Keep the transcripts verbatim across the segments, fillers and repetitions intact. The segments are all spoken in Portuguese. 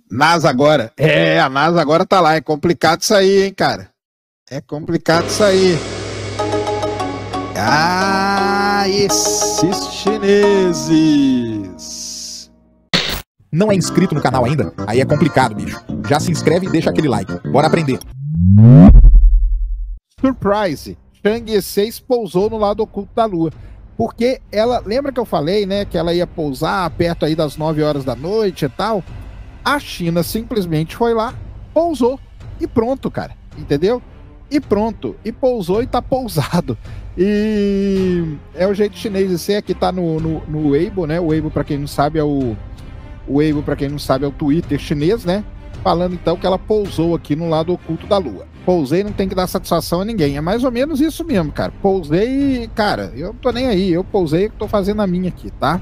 NASA agora. É, a NASA agora tá lá. É complicado isso aí, hein, cara? É complicado isso aí. Ah, esses chineses. Não é inscrito no canal ainda? Aí é complicado, bicho. Já se inscreve e deixa aquele like. Bora aprender. Surprise. Chang'e seis pousou no lado oculto da Lua. Porque ela, lembra que eu falei, né, que ela ia pousar perto aí das nove horas da noite e tal? A China simplesmente foi lá, pousou e pronto, cara. Entendeu? E pronto. E pousou e tá pousado. E é o jeito chinês de ser. Aqui tá no, no, no Weibo, né? O Weibo, pra quem não sabe, é o... O Weibo, pra quem não sabe, é o Twitter chinês, né? Falando então que ela pousou aqui no lado oculto da Lua. Pousei, não tem que dar satisfação a ninguém. É mais ou menos isso mesmo, cara. Pousei e, cara, eu não tô nem aí. Eu pousei e tô fazendo a minha aqui, tá?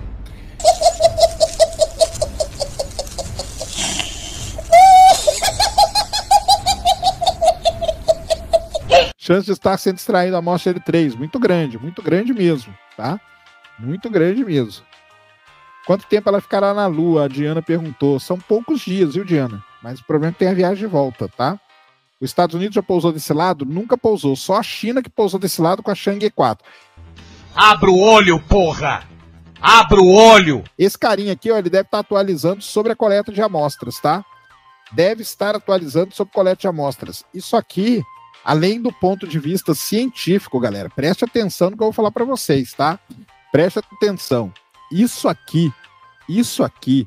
Chance de estar sendo extraído a amostra L três. Muito grande, muito grande mesmo, tá? Muito grande mesmo. Quanto tempo ela ficará na Lua? A Diana perguntou. São poucos dias, viu, Diana? Mas o problema é que tem a viagem de volta, tá? Os Estados Unidos já pousou desse lado? Nunca pousou. Só a China que pousou desse lado com a Chang'e quatro. Abra o olho, porra! Abra o olho! Esse carinha aqui, ó, ele deve estar atualizando sobre a coleta de amostras, tá? Deve estar atualizando sobre coleta de amostras. Isso aqui, além do ponto de vista científico, galera, preste atenção no que eu vou falar para vocês, tá? Preste atenção. Isso aqui, isso aqui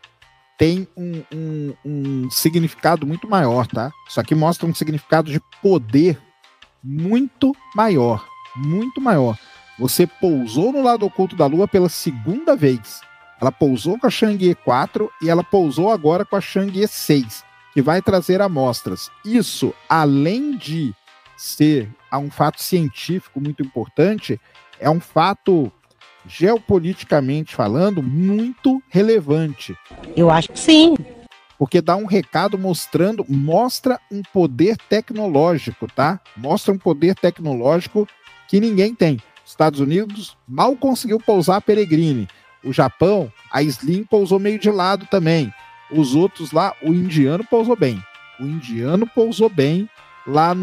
tem um, um, um significado muito maior, tá? Isso aqui mostra um significado de poder muito maior, muito maior. Você pousou no lado oculto da Lua pela segunda vez. Ela pousou com a Chang'e quatro e ela pousou agora com a Chang'e seis, que vai trazer amostras. Isso, além de ser um fato científico muito importante, é um fato geopoliticamente falando, muito relevante. Eu acho que sim. Porque dá um recado mostrando, mostra um poder tecnológico, tá? Mostra um poder tecnológico que ninguém tem. Os Estados Unidos mal conseguiu pousar a Peregrine. O Japão, a Slim pousou meio de lado também. Os outros lá, o indiano pousou bem. O indiano pousou bem lá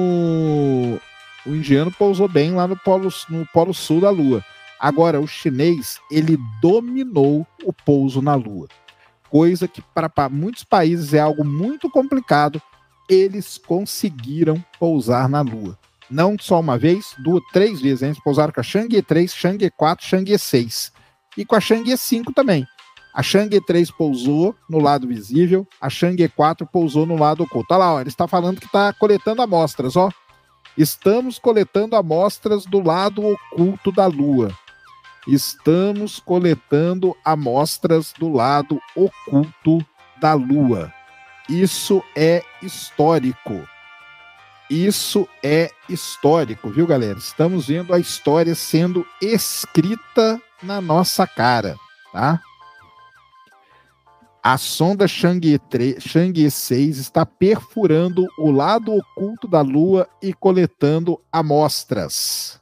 no... O indiano pousou bem lá no Polo, no Polo Sul da Lua. Agora, o chinês, ele dominou o pouso na Lua. Coisa que para muitos países é algo muito complicado. Eles conseguiram pousar na Lua. Não só uma vez, duas, três vezes. Eles pousaram com a Chang'e três, Chang'e quatro, Chang'e seis. E com a Chang'e cinco também. A Chang'e três pousou no lado visível, a Chang'e quatro pousou no lado oculto. Olha lá, ó, ele está falando que está coletando amostras, ó. Estamos coletando amostras do lado oculto da Lua. Estamos coletando amostras do lado oculto da Lua. Isso é histórico. Isso é histórico, viu, galera? Estamos vendo a história sendo escrita na nossa cara, tá? A sonda Chang'e três, Chang'e seis está perfurando o lado oculto da Lua e coletando amostras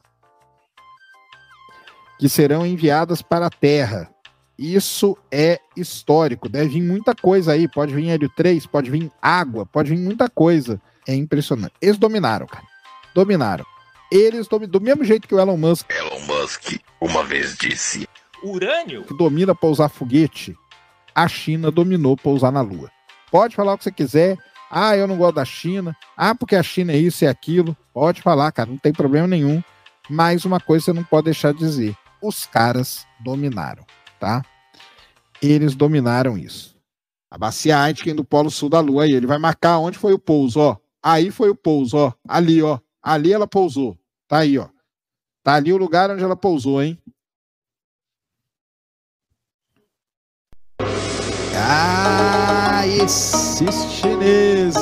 que serão enviadas para a Terra. Isso é histórico. Deve vir muita coisa aí. Pode vir Hélio três, pode vir água, pode vir muita coisa. É impressionante. Eles dominaram, cara. Dominaram. Eles dominam. Do mesmo jeito que o Elon Musk. Elon Musk uma vez disse: Urânio? Que domina pousar foguete. A China dominou pousar na Lua. Pode falar o que você quiser. Ah, eu não gosto da China. Ah, porque a China é isso e aquilo. Pode falar, cara. Não tem problema nenhum. Mas uma coisa você não pode deixar de dizer. Os caras dominaram, tá? Eles dominaram isso. A bacia Aitken do Polo Sul da Lua aí, ele vai marcar onde foi o pouso, ó. Aí foi o pouso, ó. Ali, ó. Ali ela pousou. Tá aí, ó. Tá ali o lugar onde ela pousou, hein? Ah, esses chineses!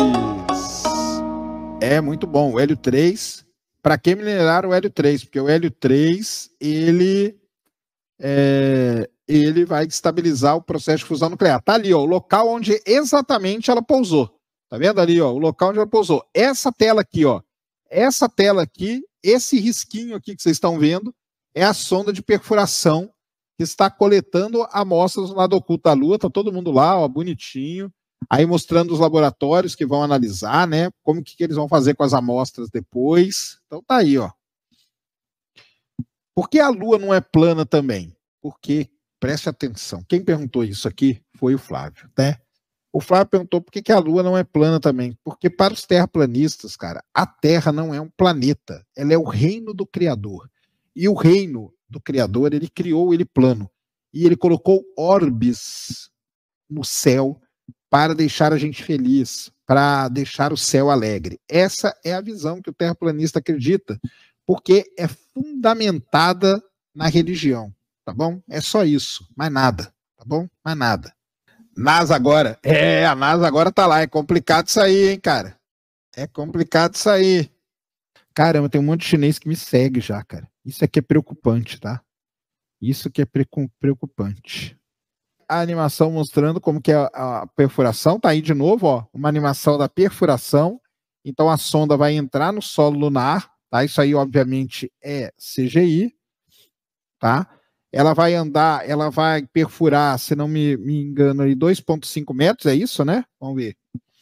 É muito bom. O Hélio três... Para que minerar o Hélio três? Porque o Hélio três, ele, é, ele vai estabilizar o processo de fusão nuclear. Tá ali, ó, o local onde exatamente ela pousou. Tá vendo ali, ó, o local onde ela pousou. Essa tela aqui, ó, essa tela aqui, esse risquinho aqui que vocês estão vendo, é a sonda de perfuração que está coletando amostras no lado oculto da Lua. Tá todo mundo lá, ó, bonitinho. Aí mostrando os laboratórios que vão analisar, né? Como que, que eles vão fazer com as amostras depois. Então tá aí, ó. Por que a Lua não é plana também? Porque, preste atenção, quem perguntou isso aqui foi o Flávio, né? O Flávio perguntou por que, que a Lua não é plana também. Porque para os terraplanistas, cara, a Terra não é um planeta. Ela é o reino do Criador. E o reino do Criador, ele criou ele plano. E ele colocou orbes no céu para deixar a gente feliz, para deixar o céu alegre. Essa é a visão que o terraplanista acredita, porque é fundamentada na religião, tá bom? É só isso, mais nada, tá bom? Mais nada. NASA agora, é, a NASA agora tá lá, é complicado isso aí, hein, cara? É complicado isso aí. Caramba, tem um monte de chinês que me segue já, cara. Isso aqui é preocupante, tá? Isso que é preocupante. A animação mostrando como que é a perfuração, tá aí de novo, ó, uma animação da perfuração. Então a sonda vai entrar no solo lunar, tá? Isso aí obviamente é C G I, tá? Ela vai andar, ela vai perfurar, se não me, me engano, aí dois vírgula cinco metros, é isso, né? Vamos ver.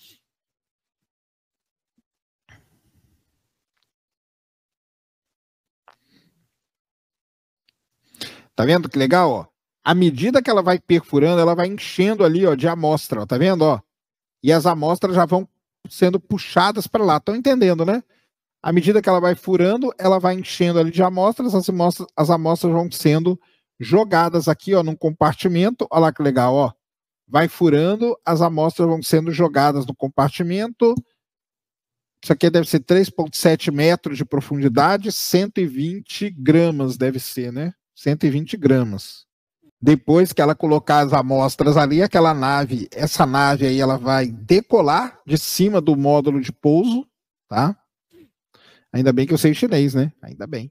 Tá vendo que legal, ó? À medida que ela vai perfurando, ela vai enchendo ali, ó, de amostra, ó, tá vendo, ó? E as amostras já vão sendo puxadas para lá, estão entendendo, né? À medida que ela vai furando, ela vai enchendo ali de amostras, as amostras, as amostras vão sendo jogadas aqui, ó, num compartimento, olha lá que legal, ó. Vai furando, as amostras vão sendo jogadas no compartimento. Isso aqui deve ser três vírgula sete metros de profundidade, cento e vinte gramas deve ser, né? cento e vinte gramas. Depois que ela colocar as amostras ali, aquela nave, essa nave aí, ela vai decolar de cima do módulo de pouso, tá? Ainda bem que eu sei chinês, né? Ainda bem.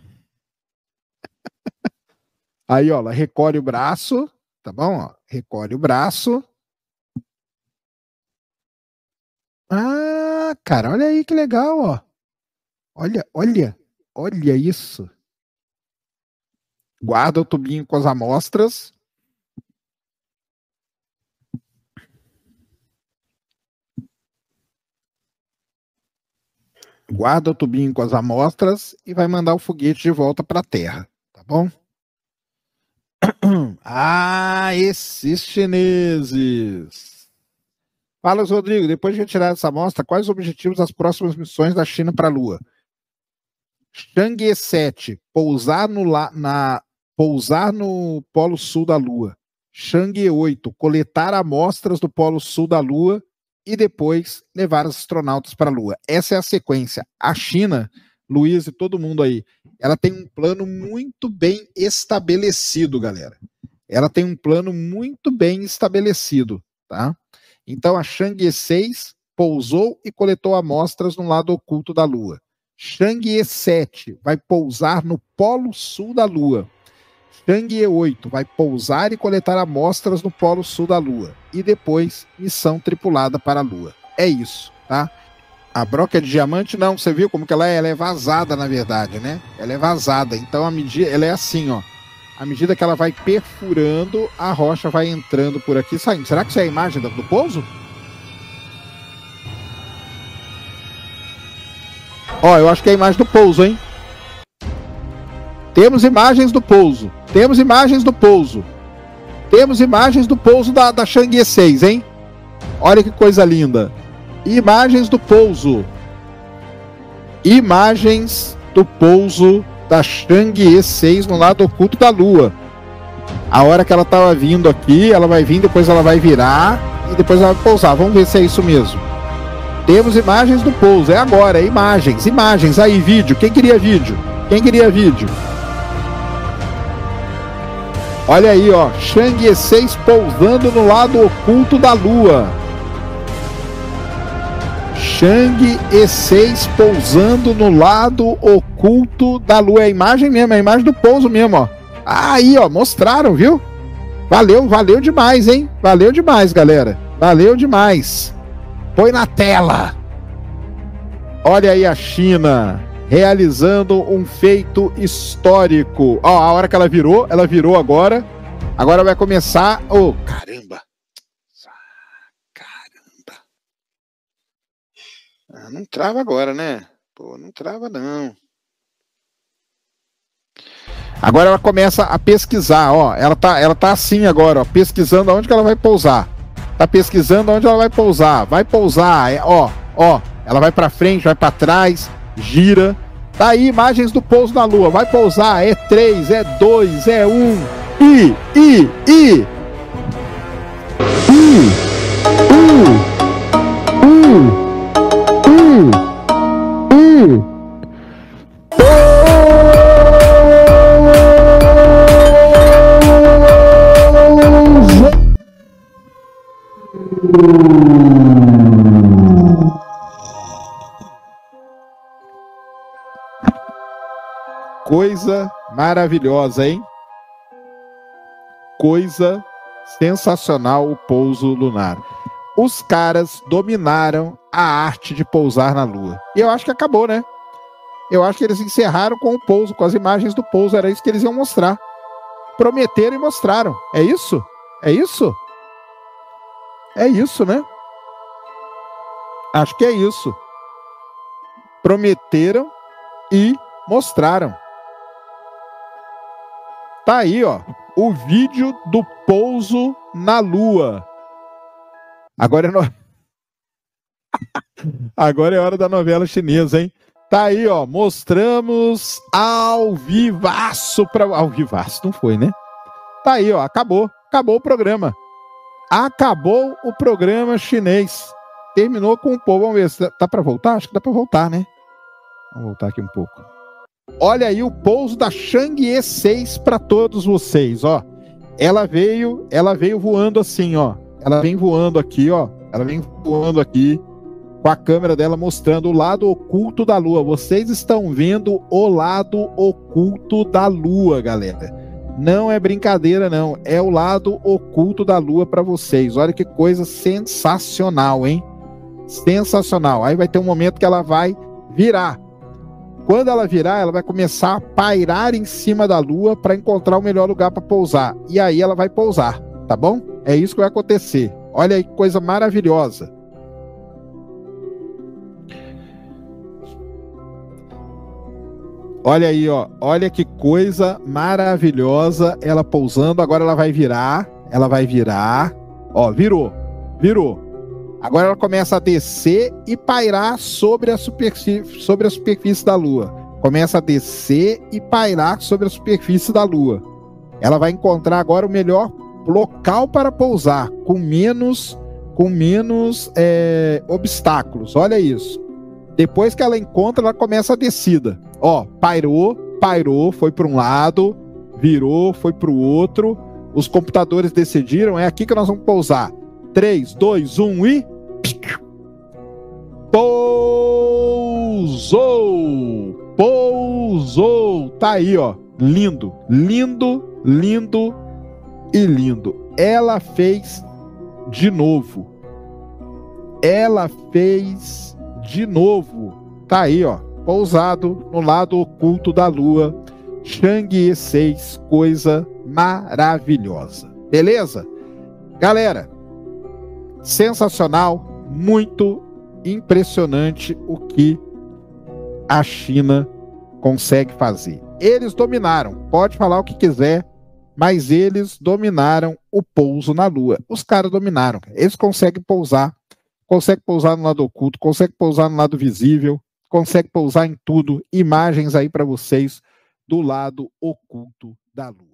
Aí, ó, ela recolhe o braço, tá bom? Ó, recolhe o braço. Ah, cara, olha aí que legal, ó. Olha, olha, olha isso. Guarda o tubinho com as amostras. Guarda o tubinho com as amostras e vai mandar o foguete de volta para a Terra, tá bom? Ah, esses chineses. Fala, Rodrigo, depois de retirar essa amostra, quais os objetivos das próximas missões da China para a Lua? Chang'e sete, pousar no, na, pousar no Polo Sul da Lua. Chang'e oito, coletar amostras do Polo Sul da Lua e depois levar os astronautas para a Lua. Essa é a sequência. A China, Luiz e todo mundo aí, ela tem um plano muito bem estabelecido, galera. Ela tem um plano muito bem estabelecido, tá? Então a Chang'e seis pousou e coletou amostras no lado oculto da Lua. Chang'e sete vai pousar no Polo Sul da Lua. Chang'e oito vai pousar e coletar amostras no Polo Sul da Lua. E depois, missão tripulada para a Lua. É isso, tá? A broca de diamante, não, você viu como que ela é? Ela é vazada, na verdade, né? Ela é vazada, então a medida, ela é assim, ó. À medida que ela vai perfurando, a rocha vai entrando por aqui, saindo. Será que isso é a imagem do, do pouso? Ó, eu acho que é a imagem do pouso, hein? Temos imagens do pouso. Temos imagens do pouso. Temos imagens do pouso da, da Chang'e seis, hein? Olha que coisa linda. Imagens do pouso. Imagens do pouso da Chang'e seis no lado oculto da Lua. A hora que ela estava vindo aqui, ela vai vir, depois ela vai virar e depois ela vai pousar. Vamos ver se é isso mesmo. Temos imagens do pouso. É agora, é imagens. Imagens. Aí, vídeo. Quem queria vídeo? Quem queria vídeo? Olha aí, ó. Chang'e seis pousando no lado oculto da Lua. Chang'e seis pousando no lado oculto da Lua. É a imagem mesmo, é a imagem do pouso mesmo, ó. Aí, ó, mostraram, viu? Valeu, valeu demais, hein? Valeu demais, galera. Valeu demais. Põe na tela. Olha aí a China realizando um feito histórico. Ó, a hora que ela virou, ela virou agora. Agora vai começar... Oh, caramba! Caramba! Ah, não trava agora, né? Pô, não trava não. Agora ela começa a pesquisar, ó. Ela tá, ela tá assim agora, ó, pesquisando aonde que ela vai pousar. Tá pesquisando aonde ela vai pousar. Vai pousar, é, ó, ó. Ela vai pra frente, vai pra trás, gira. Tá aí imagens do pouso na Lua. Vai pousar, é três, é dois, é um. I, I, I. I, I, I, I. Coisa maravilhosa, hein? Coisa sensacional o pouso lunar. Os caras dominaram a arte de pousar na Lua. E eu acho que acabou, né? Eu acho que eles encerraram com o pouso, com as imagens do pouso. Era isso que eles iam mostrar. Prometeram e mostraram. É isso? É isso? É isso, né? Acho que é isso. Prometeram e mostraram. Tá aí, ó, o vídeo do pouso na Lua. Agora é, no... Agora é hora da novela chinesa, hein? Tá aí, ó, mostramos ao vivaço pra... Ao vivaço, não foi, né? Tá aí, ó, acabou. Acabou o programa. Acabou o programa chinês. Terminou com o povo. Vamos ver se tá pra voltar? Acho que dá pra voltar, né? Vamos voltar aqui um pouco. Olha aí o pouso da Chang'e seis para todos vocês, ó. Ela veio, ela veio voando assim, ó. Ela vem voando aqui, ó. Ela vem voando aqui com a câmera dela mostrando o lado oculto da Lua. Vocês estão vendo o lado oculto da Lua, galera. Não é brincadeira, não. É o lado oculto da Lua para vocês. Olha que coisa sensacional, hein? Sensacional. Aí vai ter um momento que ela vai virar. Quando ela virar, ela vai começar a pairar em cima da Lua para encontrar o melhor lugar para pousar. E aí ela vai pousar, tá bom? É isso que vai acontecer. Olha aí que coisa maravilhosa. Olha aí, ó. Olha que coisa maravilhosa ela pousando. Agora ela vai virar. Ela vai virar. Ó, virou. Virou. Agora ela começa a descer e pairar sobre a superfície, sobre a superfície da Lua. Começa a descer e pairar sobre a superfície da Lua. Ela vai encontrar agora o melhor local para pousar, com menos, com menos é, obstáculos. Olha isso. Depois que ela encontra, ela começa a descida. Ó, pairou, pairou, foi para um lado, virou, foi para o outro. Os computadores decidiram, é aqui que nós vamos pousar. três, dois, um e... Pousou! Pousou! Tá aí, ó. Lindo, lindo, lindo e lindo. Ela fez de novo. Ela fez de novo. Tá aí, ó. Pousado no lado oculto da Lua. Chang'e seis, coisa maravilhosa. Beleza? Galera, sensacional. Muito impressionante o que a China consegue fazer. Eles dominaram, pode falar o que quiser, mas eles dominaram o pouso na Lua. Os caras dominaram. Eles conseguem pousar, conseguem pousar no lado oculto, conseguem pousar no lado visível, conseguem pousar em tudo. Imagens aí para vocês do lado oculto da Lua.